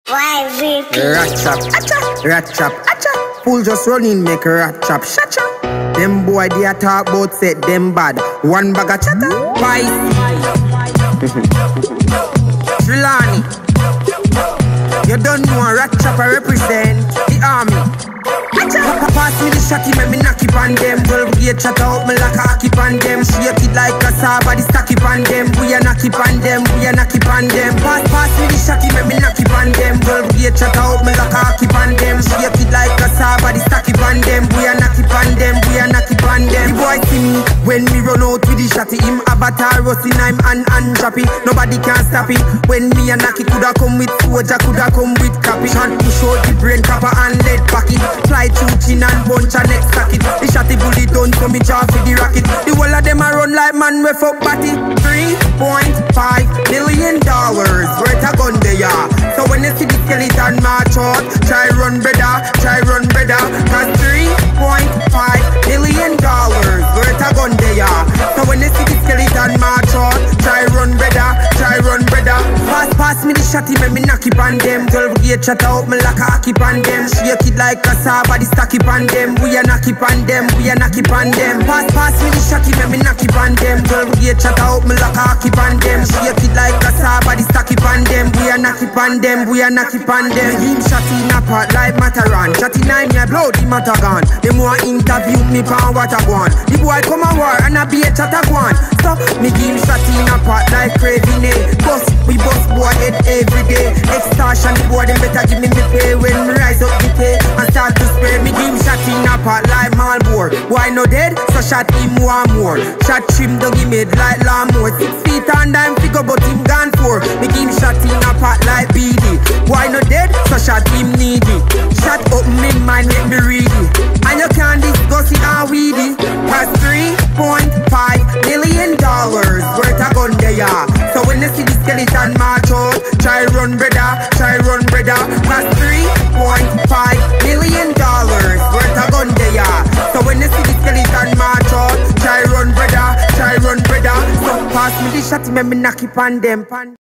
Rat trap, acha, rat trap, acha. Fool just run in, make a rat trap, shacha. Them boy they a talk about set them bad. One bag of chatter, Vice. Trelawney. You don't know a rat trap I represent the army. Pass me the shotty, make me knock it on them. 12 gauge shot out me like a hockey on them. Shake it like a saw, body stack it on them. We a knock it on them, we a knock it on them. Pass me the shotty, make me knock it on them. 12 gauge shot out me like a hockey on them. Shake it like a saw, body stack it on them. We a knock it on them, we a knock it on them. The boy see me when me run out with the shotty. Him avatar rusting, I'm and choppy. Nobody can stop it. When me a knock it, coulda come with soldier, coulda come with copy. Shot push out the brain copper and lead pocket. Fly through chin and bunch and next socket. The shotty bully done so me jaw for the rocket. The whole of them a run like man with fuck batty. $3.5 million worth a gun there, yeah. So when you see the skeleton march out, try run brother, try run brother. Cause $3.5 million worth a gun there, yeah. So when you see the skeleton march out, try run brother, try run brother. Pass me the shotty, make me knock it on them. 12 gauge shot out me like a hockey on them. Shake it like a saw, body stack it on them. We a knock it on them, we a knock it on them. Pass me the shotty, make me knock it on them. 12 gauge shot out me like a hockey on them. Shake it like a saw, body stack it on them. We a knock it on them, we a knock it on them. Him shotty in a pot like Mataran. Shotty 9 me a blow the Matagan. Them want interview me pan what I want. The boy come a war and a be a chat a gwan. So me give him shotty in a pot like craving it. We bust boy head every day. Extortion the boy them better give me pay. When me rise up the pay and start to spray. Me give him shot in a pot like Malbore. Boy no dead, so shot him one more. Shot trim down him head like lawnmower. 6 feet under him figure but him gone for. Me give him shot in a pot like BD. Boy no dead, so shot him needy. Shot up me mind make me ready. And you can't discuss it all weedy. Cause $3.5 million worth a gun there, yeah. So when you see the skeleton march out, try run brother, try run brother. Cause $3.5 million worth a gun there, yeah. So when you see the skeleton march out, try run brother, try run brother. So pass me the shot, make me knock it on them.